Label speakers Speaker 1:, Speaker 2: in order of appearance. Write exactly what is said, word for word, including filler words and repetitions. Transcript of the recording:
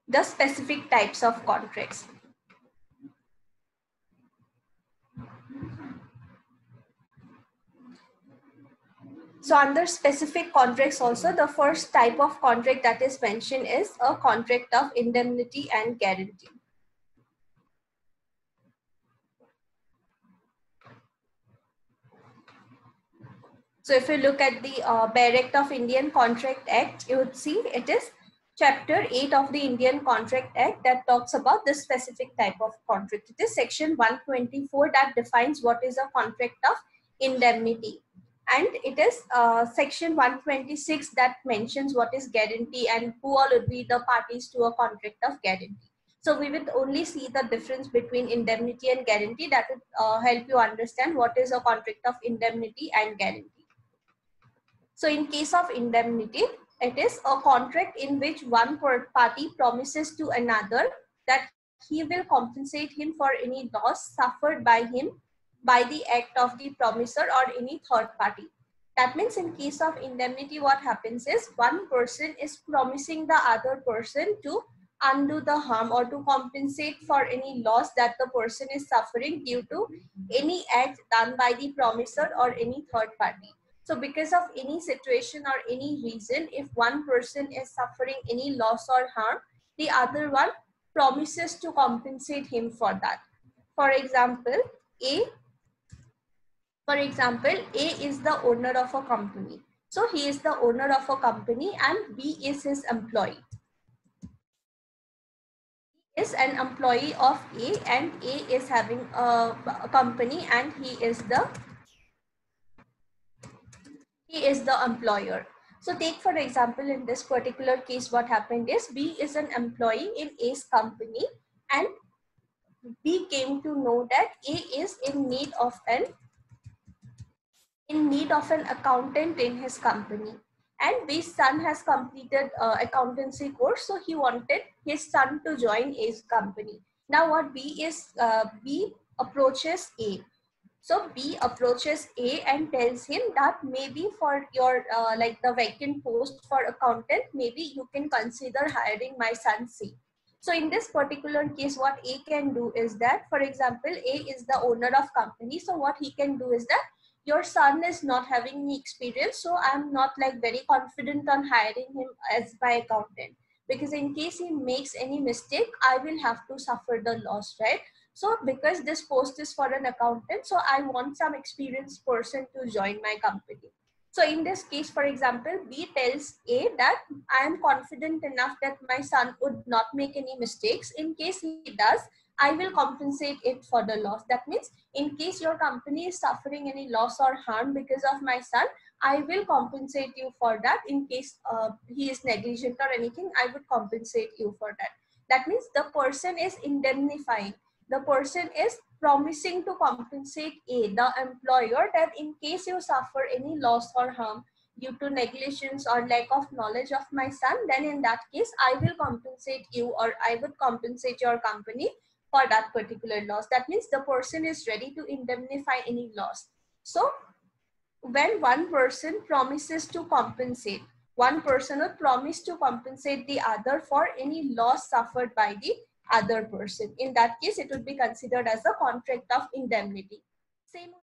Speaker 1: the specific types of contracts. So under specific contracts also, the first type of contract that is mentioned is a contract of indemnity and guarantee. So if you look at the uh, Bare Act of Indian Contract Act, you would see it is chapter eight of the Indian Contract Act that talks about this specific type of contract. It is section one twenty-four that defines what is a contract of indemnity. And it is uh, section one twenty-six that mentions what is guarantee and who all would be the parties to a contract of guarantee. So we will only see the difference between indemnity and guarantee. That would uh, help you understand what is a contract of indemnity and guarantee. So in case of indemnity, it is a contract in which one party promises to another that he will compensate him for any loss suffered by him by the act of the promisor or any third party. That means in case of indemnity, what happens is one person is promising the other person to undo the harm or to compensate for any loss that the person is suffering due to any act done by the promisor or any third party. So because of any situation or any reason, if one person is suffering any loss or harm, the other one promises to compensate him for that. For example, A, for example, A is the owner of a company. So he is the owner of a company and B is his employee. He is an employee of A and A is having a, a company and he is the he is the employer. So take for example, in this particular case, what happened is B is an employee in A's company and B came to know that A is in need of an in need of an accountant in his company. And B's son has completed uh, accountancy course, so he wanted his son to join A's company. Now what B is, uh, B approaches A. So B approaches A and tells him that maybe for your uh, like the vacant post for accountant, maybe you can consider hiring my son C. So in this particular case, what A can do is that, for example, A is the owner of company. So what he can do is that your son is not having any experience. So I'm not like very confident on hiring him as my accountant, because in case he makes any mistake, I will have to suffer the loss, right? So because this post is for an accountant, so I want some experienced person to join my company. So in this case, for example, B tells A that I am confident enough that my son would not make any mistakes. In case he does, I will compensate it for the loss. That means in case your company is suffering any loss or harm because of my son, I will compensate you for that. In case uh, he is negligent or anything, I would compensate you for that. That means the person is indemnifying. The person is promising to compensate A, the employer, that in case you suffer any loss or harm due to negligence or lack of knowledge of my son, then in that case, I will compensate you or I would compensate your company for that particular loss. That means the person is ready to indemnify any loss. So when one person promises to compensate, one person will promise to compensate the other for any loss suffered by the other person. In that case, it would be considered as a contract of indemnity. Same